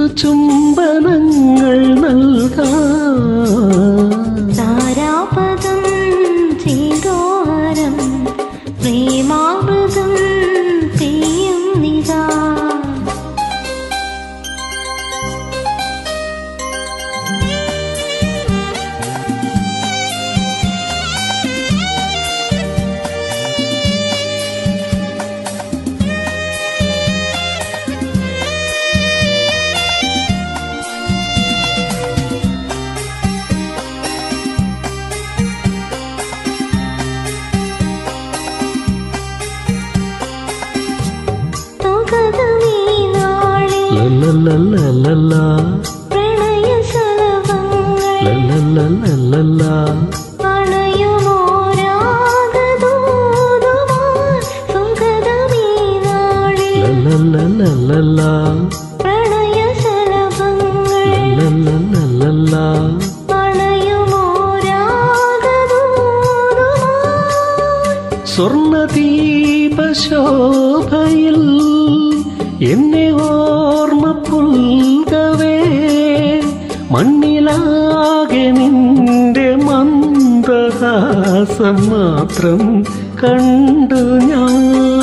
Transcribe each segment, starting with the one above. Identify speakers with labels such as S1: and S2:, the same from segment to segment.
S1: ചുംബനങ്ങൾ നൽകാം.
S2: താരാപദം ചെയ്തോരം പ്രേമാമൃതം പെയ്യും നിതാ. പ്രണയ
S1: സ്വർണദീപശോഭയിൽ എന്നെ ഓർമ്മ പുൽകവേ മണ്ണിലാകെ നിന്റെ മന്ദഹാസം മാത്രം കണ്ടു ഞാൻ.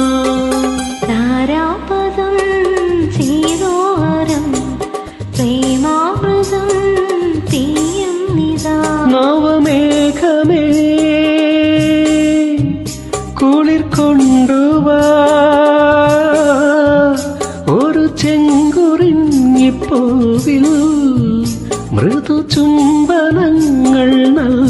S2: താരാപദം ചെയ്തോരം പ്രേമാമൃതം പെയ്യും നിതാ.
S1: നവമേഘമേ കുളിർ കൊണ്ടുവാ, ഒരു ചെങ്കുറിഞ്ഞിപ്പൂവിൽ മൃദു ചുംബനങ്ങൾ